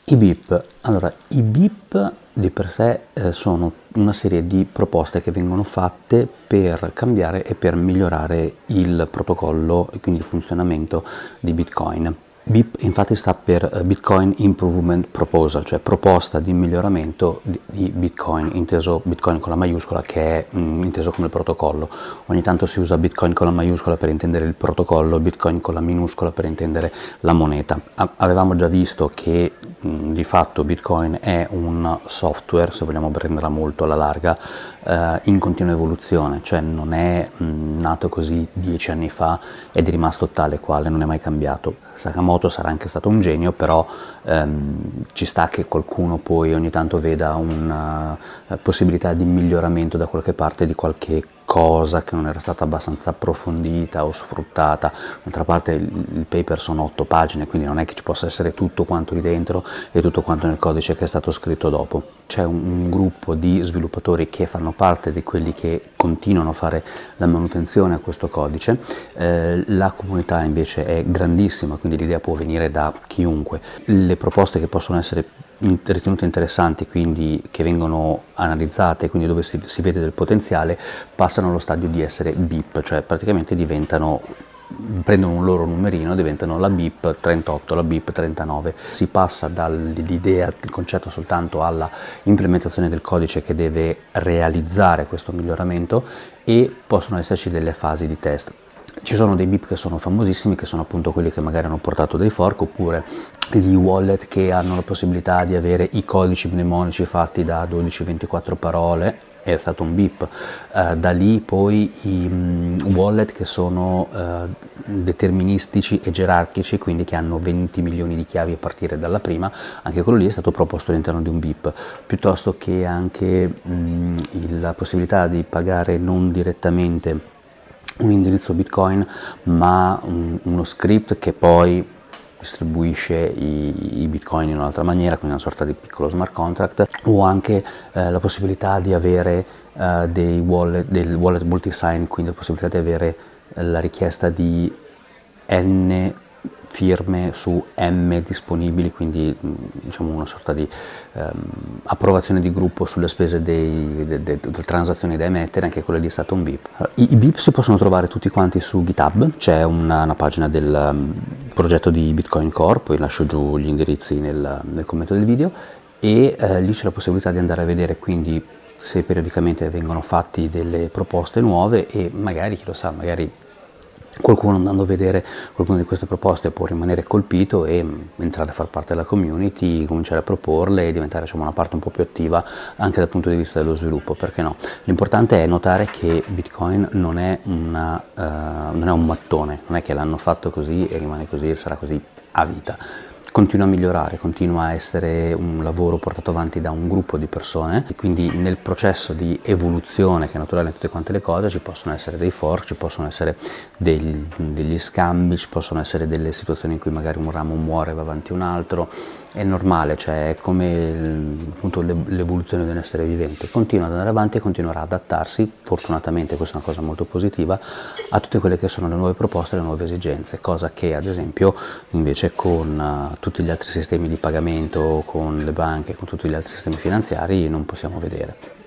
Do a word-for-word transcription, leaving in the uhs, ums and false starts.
I B I P, allora i B I P di per sé eh, sono una serie di proposte che vengono fatte per cambiare e per migliorare il protocollo e quindi il funzionamento di Bitcoin. B I P infatti sta per Bitcoin Improvement Proposal, cioè proposta di miglioramento di, di Bitcoin, inteso Bitcoin con la maiuscola, che è mh, inteso come protocollo. Ogni tanto si usa Bitcoin con la maiuscola per intendere il protocollo, Bitcoin con la minuscola per intendere la moneta. A- avevamo già visto che mh, di fatto Bitcoin è un software, se vogliamo prenderla molto alla larga, eh, in continua evoluzione, cioè non è mh, nato così dieci anni fa ed è rimasto tale quale, non è mai cambiato. Sakamoto sarà anche stato un genio, però ehm, ci sta che qualcuno poi ogni tanto veda una uh, possibilità di miglioramento da qualche parte di qualche cosa che non era stata abbastanza approfondita o sfruttata. D'altra parte il, il paper sono otto pagine, quindi non è che ci possa essere tutto quanto lì dentro e tutto quanto nel codice che è stato scritto dopo. C'è un, un gruppo di sviluppatori che fanno parte di quelli che continuano a fare la manutenzione a questo codice, eh, la comunità invece è grandissima, quindi l'idea può venire da chiunque. Le proposte che possono essere ritenute interessanti, quindi che vengono analizzate, quindi dove si, si vede del potenziale, passano allo stadio di essere B I P, cioè praticamente diventano, prendono un loro numerino, diventano la B I P trentotto, la B I P trentanove. Si passa dall'idea, il concetto soltanto alla implementazione del codice che deve realizzare questo miglioramento e possono esserci delle fasi di test. Ci sono dei B I P che sono famosissimi, che sono appunto quelli che magari hanno portato dei fork, oppure gli wallet che hanno la possibilità di avere i codici mnemonici fatti da dodici ventiquattro parole, è stato un B I P. Uh, da lì poi i um, wallet che sono uh, deterministici e gerarchici, quindi che hanno venti milioni di chiavi a partire dalla prima, anche quello lì è stato proposto all'interno di un B I P, piuttosto che anche um, il, la possibilità di pagare non direttamente un indirizzo Bitcoin, ma un, uno script che poi distribuisce i, i Bitcoin in un'altra maniera, quindi una sorta di piccolo smart contract, o anche eh, la possibilità di avere eh, dei wallet, del wallet multisign, quindi la possibilità di avere eh, la richiesta di n firme su M disponibili, quindi diciamo una sorta di ehm, approvazione di gruppo sulle spese dei, de, de, delle transazioni da emettere, anche quello lì è stato un B I P. I, i B I P si possono trovare tutti quanti su GitHub, c'è una, una pagina del um, progetto di Bitcoin Core, poi lascio giù gli indirizzi nel, nel commento del video, e eh, lì c'è la possibilità di andare a vedere quindi se periodicamente vengono fatti delle proposte nuove e magari, chi lo sa, magari qualcuno andando a vedere qualcuna di queste proposte può rimanere colpito e entrare a far parte della community, cominciare a proporle e diventare, diciamo, una parte un po' più attiva anche dal punto di vista dello sviluppo, perché no? L'importante è notare che Bitcoin non è, una, uh, non è un mattone, non è che l'hanno fatto così e rimane così e sarà così a vita. Continua a migliorare, continua a essere un lavoro portato avanti da un gruppo di persone e quindi nel processo di evoluzione, che è naturale in tutte quante le cose, ci possono essere dei fork, ci possono essere degli, degli scambi, ci possono essere delle situazioni in cui magari un ramo muore e va avanti un altro. È normale, cioè è come appunto l'evoluzione di un essere vivente, continua ad andare avanti e continuerà ad adattarsi, fortunatamente questa è una cosa molto positiva, a tutte quelle che sono le nuove proposte, le nuove esigenze, cosa che ad esempio invece con uh, tutti gli altri sistemi di pagamento, con le banche, con tutti gli altri sistemi finanziari non possiamo vedere.